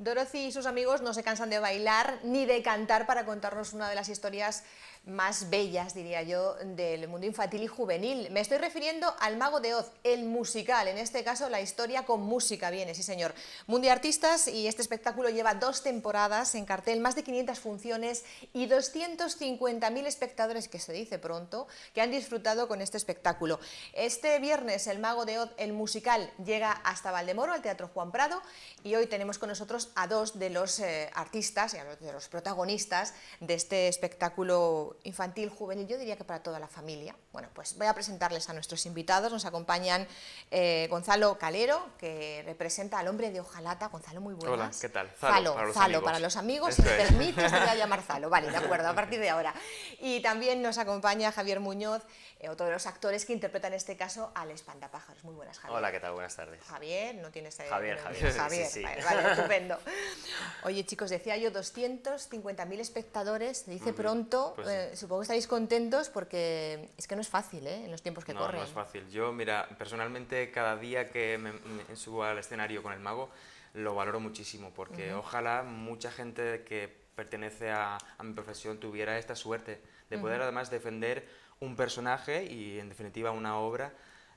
Dorothy y sus amigos no se cansan de bailar ni de cantar para contarnos una de las historias más bellas, diría yo, del mundo infantil y juvenil. Me estoy refiriendo al Mago de Oz, el musical, en este caso la historia con música viene, sí señor. Mundiartistas, y este espectáculo lleva 2 temporadas en cartel, más de 500 funciones y 250.000 espectadores, que se dice pronto, que han disfrutado con este espectáculo. Este viernes el Mago de Oz, el musical, llega hasta Valdemoro, al Teatro Juan Prado, y hoy tenemos con nosotros a 2 de los artistas y a de los protagonistas de este espectáculo infantil, juvenil, yo diría que para toda la familia. Bueno, pues voy a presentarles a nuestros invitados. Nos acompañan Gonzalo Calero, que representa al hombre de hojalata. Gonzalo, muy buenas. Hola, ¿qué tal? Zalo para los amigos, si me permites, te voy a llamar Zalo. Vale, de acuerdo, a partir de ahora. Y también nos acompaña Javier Muñoz, otro de los actores que interpreta en este caso al espantapájaros. Muy buenas, Javier. Hola, ¿qué tal? Buenas tardes. Javier, no tienes... Javier. Sí. Vale, estupendo. Oye, chicos, decía yo, 250.000 espectadores, se dice pronto. Pues Supongo que estaréis contentos porque es que no es fácil, en los tiempos que corren. No es fácil. Yo, mira, personalmente cada día que me subo al escenario con el Mago lo valoro muchísimo porque ojalá mucha gente que pertenece a mi profesión tuviera esta suerte de poder además defender un personaje y en definitiva una obra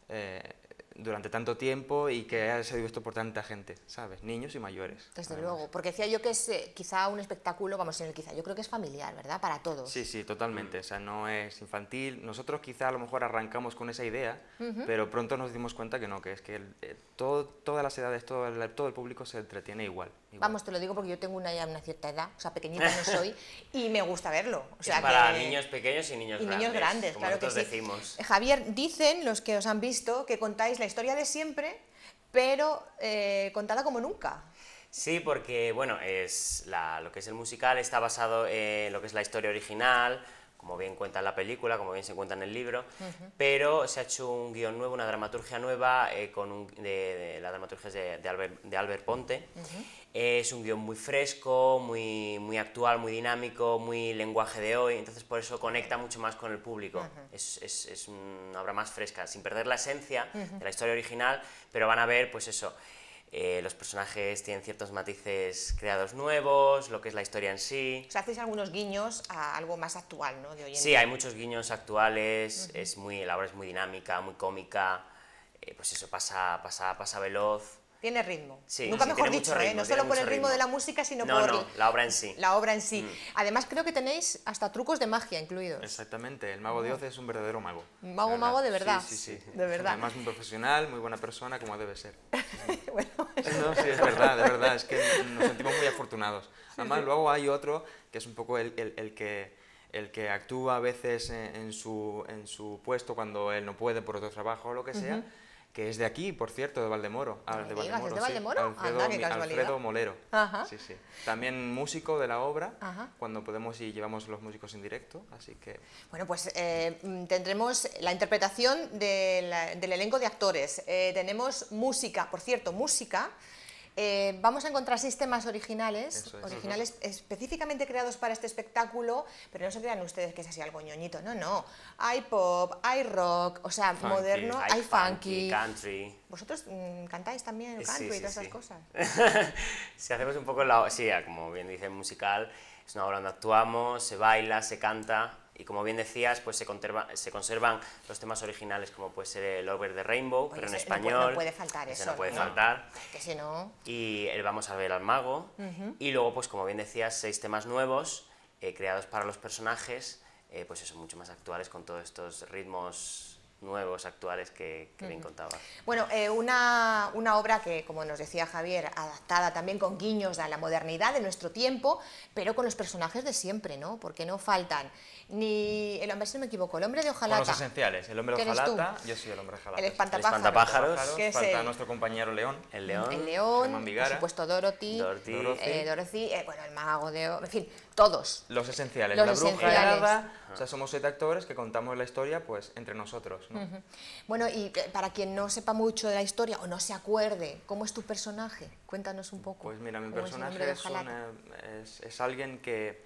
durante tanto tiempo y que haya sido visto por tanta gente, ¿sabes? Niños y mayores. Desde además. luego, porque decía yo que es quizá un espectáculo, vamos, en el quizá, yo creo que es familiar, ¿verdad? Para todos. Sí, totalmente, o sea, no es infantil. Nosotros quizá a lo mejor arrancamos con esa idea, pero pronto nos dimos cuenta que no, que es que todas las edades, todo el público se entretiene igual. Vamos, te lo digo porque yo tengo ya una cierta edad, o sea, pequeñita no soy, y me gusta verlo. O sea, es para niños pequeños y niños grandes, como claro que nosotros sí. decimos. Javier, dicen los que os han visto que contáis la historia de siempre, pero contada como nunca. Sí, porque bueno, lo que es el musical está basado en lo que es la historia original, como bien cuenta en la película, como bien se cuenta en el libro, pero se ha hecho un guión nuevo, una dramaturgia nueva, la dramaturgia es de Albert Ponte. Es un guión muy fresco, muy actual, muy dinámico, muy lenguaje de hoy, entonces por eso conecta mucho más con el público. Es una obra más fresca, sin perder la esencia de la historia original, pero van a ver, pues eso, los personajes tienen ciertos matices creados nuevos, lo que es la historia en sí. O sea, hacéis algunos guiños a algo más actual, ¿no? De hoy en Sí, día. hay muchos guiños actuales, la obra es muy dinámica, muy cómica, pues eso, pasa veloz. Tiene ritmo. Sí, Nunca sí, mejor tiene dicho, mucho ritmo, no solo tiene por el mucho ritmo ritmo. de la música, sino No, por no, la obra en sí. La obra en sí. Además, creo que tenéis hasta trucos de magia incluidos. Exactamente, el Mago de Oz es un verdadero mago. Mago de verdad. Sí. De verdad. Además, muy profesional, muy buena persona, como debe ser. Bueno, No, sí, es verdad, de verdad, es que nos sentimos muy afortunados. Además, luego hay otro que es un poco el que actúa a veces en su puesto cuando él no puede por otro trabajo o lo que sea, que es de aquí, por cierto, de Valdemoro. ¿Es de Valdemoro? Sí. Anda, qué casualidad. Alfredo Molero. Ajá. Sí. También músico de la obra, Ajá. cuando podemos y llevamos los músicos en directo, así que... Bueno, pues tendremos la interpretación del elenco de actores. Tenemos música, por cierto, música. Vamos a encontrar sistemas originales, específicamente creados para este espectáculo, pero no se crean ustedes que es así algo ñoñito, no. Hay pop, hay rock, o sea, Funky. moderno, hay funky. Country. ¿Vosotros cantáis también el country y todas esas cosas? Si hacemos un poco sí, como bien dice el musical, es una obra donde actuamos, se baila, se canta, y como bien decías, pues se conservan los temas originales, como puede ser el Over the Rainbow, pero en español. No puede faltar eso. No puede faltar. Que si no... Y vamos a ver al mago, y luego, pues como bien decías, 6 temas nuevos, creados para los personajes, pues eso, mucho más actuales, con todos estos ritmos nuevos, actuales que bien contaba. Bueno, una obra que, como nos decía Javier, adaptada también con guiños a la modernidad de nuestro tiempo, pero con los personajes de siempre, ¿no? Porque no faltan ni, a ver si no me equivoco, el hombre de hojalata. Con los esenciales, el hombre de hojalata, yo soy el hombre de hojalata. El espantapájaros. Falta nuestro compañero León. El León. El León, por supuesto Dorothy. Bueno, el Mago de Oz, en fin, todos. Los esenciales, Los la bruja y esenciales. la hada, o sea, somos 7 actores que contamos la historia pues entre nosotros, ¿no? Bueno, y para quien no sepa mucho de la historia o no se acuerde, ¿cómo es tu personaje? Cuéntanos un poco. Pues mira, mi ¿Cómo es el hombre personaje de hojalata? es alguien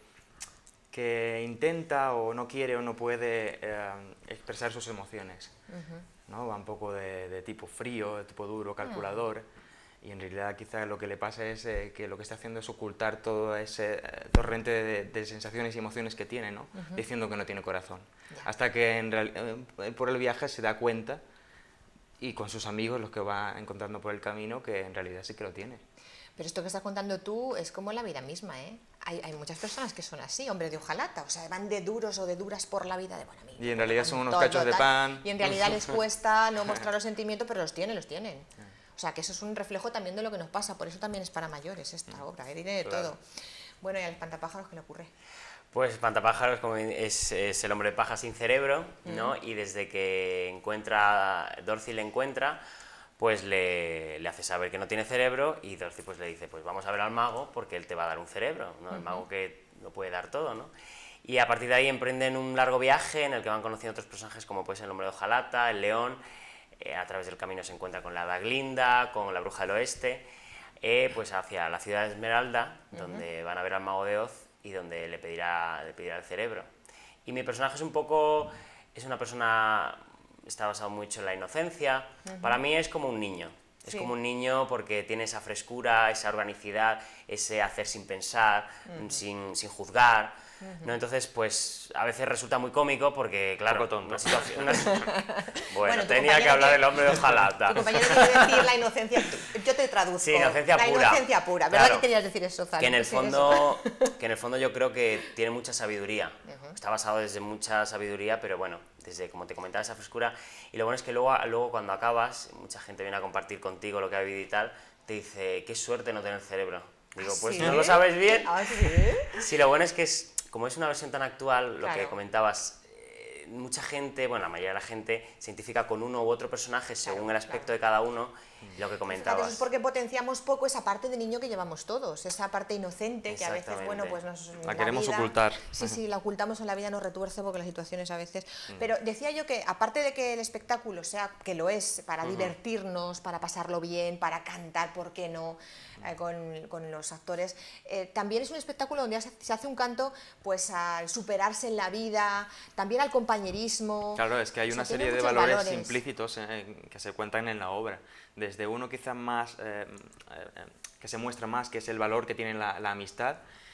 que intenta o no quiere o no puede expresar sus emociones, ¿no? Va un poco de tipo frío, de tipo duro, calculador, y en realidad quizá lo que le pasa es que lo que está haciendo es ocultar todo ese torrente de sensaciones y emociones que tiene, ¿no? Diciendo que no tiene corazón. Hasta que por el viaje se da cuenta, y con sus amigos, los que va encontrando por el camino, que en realidad sí que lo tiene. Pero esto que estás contando tú es como la vida misma, ¿eh? Hay muchas personas que son así, hombre de hojalata, o sea, van de duros o de duras por la vida, de bueno, amigo, y en realidad son unos todo, cachos de pan. Y en realidad les cuesta no mostrar los sentimientos, pero los tienen, los tienen. O sea, que eso es un reflejo también de lo que nos pasa, por eso también es para mayores esta obra, tiene de todo. Bueno, ¿y al espantapájaros qué le ocurre? Pues Espantapájaros es el hombre de paja sin cerebro, ¿no? Y desde que Dorothy le encuentra, pues le hace saber que no tiene cerebro, y Dorothy pues le dice, pues vamos a ver al mago porque él te va a dar un cerebro, ¿no? El mago que lo puede dar todo, ¿no? Y a partir de ahí emprenden un largo viaje en el que van conociendo otros personajes como pues el hombre de hojalata, el león, a través del camino se encuentra con la hada Glinda, con la bruja del oeste, pues hacia la ciudad de Esmeralda, donde van a ver al mago de Oz y donde le pedirá el cerebro. Y mi personaje es una persona, está basado mucho en la inocencia. Para mí es como un niño. Es como un niño porque tiene esa frescura, esa organicidad, ese hacer sin pensar, sin juzgar, ¿no? Entonces, pues, a veces resulta muy cómico porque, claro, una situación... Bueno, tenía que hablar el hombre de hojalata. Tu compañero quiere decir la inocencia, yo te traduzco. Sí, inocencia pura. La inocencia pura, ¿verdad que querías decir eso, Zali? Que en el fondo yo creo que tiene mucha sabiduría. Está basado desde mucha sabiduría, pero bueno, desde, como te comentaba, esa frescura. Y lo bueno es que luego cuando acabas, mucha gente viene a compartir contigo lo que ha vivido y tal, te dice, qué suerte no tener cerebro. Digo, pues ¿Sí? no lo sabes bien. ¿Ah, sí? Sí, lo bueno es que como es una versión tan actual, lo Claro. que comentabas, mucha gente, bueno, la mayoría de la gente se identifica con uno u otro personaje según el aspecto de cada uno, lo que comentabas. Fíjate, es porque potenciamos poco esa parte de niño que llevamos todos, esa parte inocente que a veces, bueno, pues la queremos ocultar. Sí, la ocultamos, en la vida nos retuerce porque las situaciones a veces... Pero decía yo que, aparte de que el espectáculo sea, que lo es, para divertirnos, para pasarlo bien, para cantar, ¿por qué no?, con los actores, también es un espectáculo donde se hace un canto pues al superarse en la vida, también al compañerismo. Claro, es que hay una serie de valores implícitos que se cuentan en la obra. Desde uno quizás más, que se muestra más, que es el valor que tiene la amistad.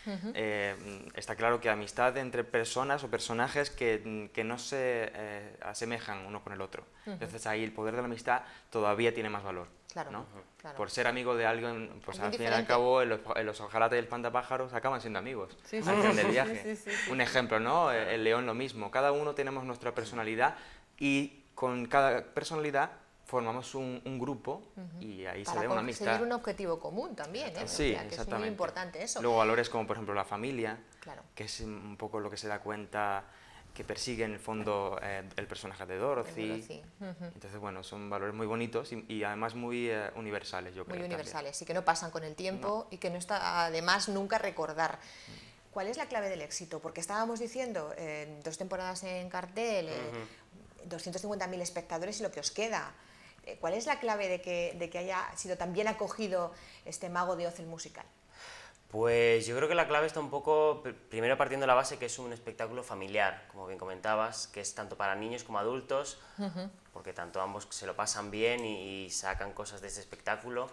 Está claro que amistad entre personas o personajes que no se asemejan uno con el otro. Entonces ahí el poder de la amistad todavía tiene más valor. Claro, ¿no? claro. Por ser amigo de alguien, pues al fin y al diferente. cabo los hojalata y el espantapájaros acaban siendo amigos al fin del viaje. Sí. Un ejemplo, ¿no? El león lo mismo. Cada uno tenemos nuestra personalidad y con cada personalidad formamos un grupo y ahí se ve una amistad. Para conseguir un objetivo común también, ¿eh? Sí, O sea, que exactamente. es muy importante eso. Luego valores como por ejemplo la familia, Claro. que es un poco lo que se da cuenta que persigue en el fondo el personaje de Dorothy. Entonces, bueno, son valores muy bonitos y además muy universales, yo creo. Muy universales y que no pasan con el tiempo y que no está además nunca recordar. ¿Cuál es la clave del éxito? Porque estábamos diciendo, 2 temporadas en cartel, 250.000 espectadores y lo que os queda. ¿Cuál es la clave de que haya sido tan bien acogido este Mago de Oz, el musical? Pues yo creo que la clave está un poco, primero partiendo de la base que es un espectáculo familiar, como bien comentabas, que es tanto para niños como adultos, porque tanto ambos se lo pasan bien y sacan cosas de este espectáculo.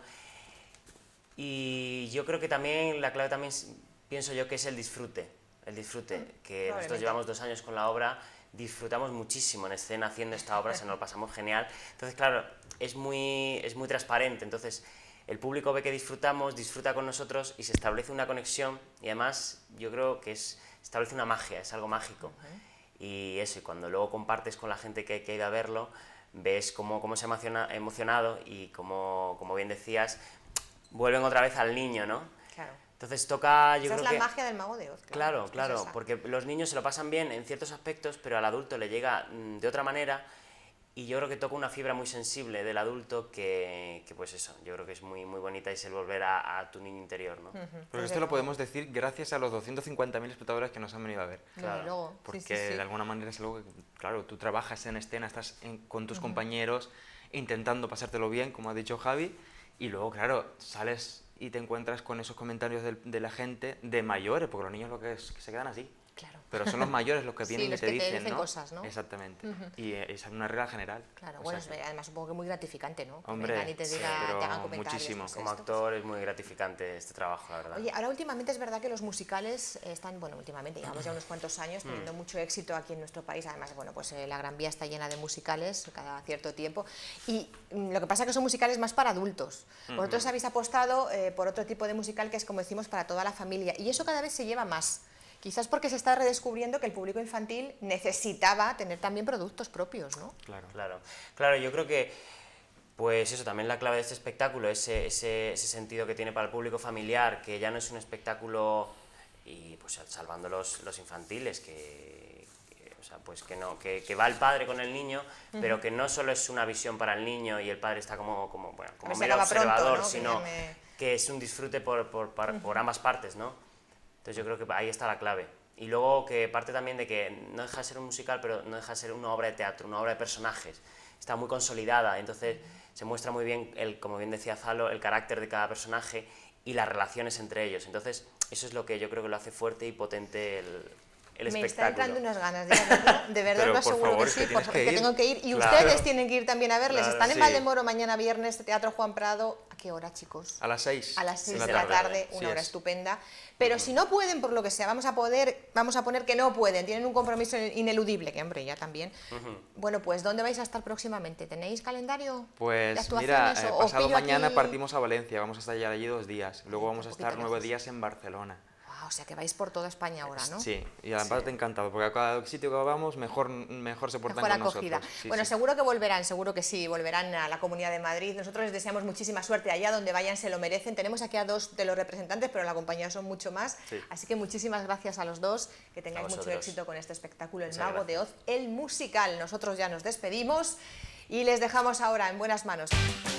Y yo creo que también la clave también pienso yo que es el disfrute, que nosotros llevamos 2 años con la obra, disfrutamos muchísimo en escena haciendo esta obra, se nos lo pasamos genial. Entonces, claro, es muy transparente, entonces el público ve que disfrutamos, disfruta con nosotros y se establece una conexión y además yo creo que establece una magia, es algo mágico. Y eso, y cuando luego compartes con la gente que ha ido a verlo, ves cómo se ha emocionado y como bien decías, vuelven otra vez al niño, ¿no? Claro. Entonces toca, Esa es la magia del Mago de Oz. Claro, porque los niños se lo pasan bien en ciertos aspectos, pero al adulto le llega de otra manera. Y yo creo que toca una fibra muy sensible del adulto que pues eso, yo creo que es muy bonita y es el volver a tu niño interior, ¿no? Pero esto lo podemos decir gracias a los 250.000 espectadores que nos han venido a ver. Claro. Porque Sí. de alguna manera es algo que, claro, tú trabajas en escena, estás con tus compañeros intentando pasártelo bien, como ha dicho Javi, y luego, claro, sales y te encuentras con esos comentarios de la gente de mayores, porque los niños lo que es que se quedan así. Claro. Pero son los mayores los que Sí, vienen los y te que te dicen, dicen ¿no? cosas, ¿no? Exactamente. Y es una regla general. Claro, O bueno, sea que- además supongo que muy gratificante, ¿no? Que Hombre, vengan y te, sí, te hagan pero comentarios. muchísimo. pues Como esto. actor es muy gratificante este trabajo, la verdad. Oye, ahora últimamente es verdad que los musicales están, bueno, últimamente, llevamos ya unos cuantos años teniendo mucho éxito aquí en nuestro país, además, bueno, pues la Gran Vía está llena de musicales cada cierto tiempo, y lo que pasa es que son musicales más para adultos. Vosotros habéis apostado por otro tipo de musical que es, como decimos, para toda la familia, y eso cada vez se lleva más. Quizás porque se está redescubriendo que el público infantil necesitaba tener también productos propios, ¿no? Claro. Claro, yo creo que, pues eso, también la clave de este espectáculo, ese sentido que tiene para el público familiar, que ya no es un espectáculo, y pues salvando los infantiles, o sea, pues que va el padre con el niño, pero que no solo es una visión para el niño y el padre está como Se mero acaba pronto, observador, ¿no? sino que es un disfrute por ambas partes, ¿no? Entonces yo creo que ahí está la clave. Y luego que parte también de que no deja de ser un musical, pero no deja de ser una obra de teatro, una obra de personajes. Está muy consolidada, entonces se muestra muy bien, como bien decía Zalo, el carácter de cada personaje y las relaciones entre ellos. Entonces eso es lo que yo creo que lo hace fuerte y potente el Me espectáculo. está entrando unas ganas, de verdad Pero, lo por aseguro favor, que sí, que tienes porque que ir. tengo que ir, y Claro. ustedes tienen que ir también a verles. Claro, Están en sí. Valdemoro mañana viernes, Teatro Juan Prado. ¿A qué hora, chicos? A las 6. A las 6 de de la tarde, Sí una hora es. estupenda. Pero si no pueden, por lo que sea, vamos a poner que no pueden, tienen un compromiso ineludible, que hombre, ya también. Bueno, pues ¿dónde vais a estar próximamente? ¿Tenéis calendario de Pues mira, actuaciones? ¿O pasado pillo mañana aquí? partimos a Valencia, vamos a estar ya allí 2 días. Luego vamos a poquito estar 9 lejos. días en Barcelona. O sea, que vais por toda España ahora, ¿no? Sí, y además encantado, porque a cada sitio que vamos mejor se portan Mejor con acogida. nosotros. Sí, Bueno, sí. seguro que volverán, seguro que sí, volverán a la Comunidad de Madrid. Nosotros les deseamos muchísima suerte allá, donde vayan se lo merecen. Tenemos aquí a 2 de los representantes, pero en la compañía son mucho más. Sí. Así que muchísimas gracias a los dos, que tengáis mucho vosotros. éxito con este espectáculo, El Muchas Mago de gracias. Oz, el musical. Nosotros ya nos despedimos y les dejamos ahora en buenas manos.